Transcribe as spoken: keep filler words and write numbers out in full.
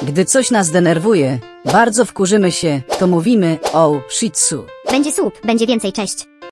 Gdy coś nas denerwuje, bardzo wkurzymy się, to mówimy oh shitsu. Będzie słup, będzie więcej, cześć.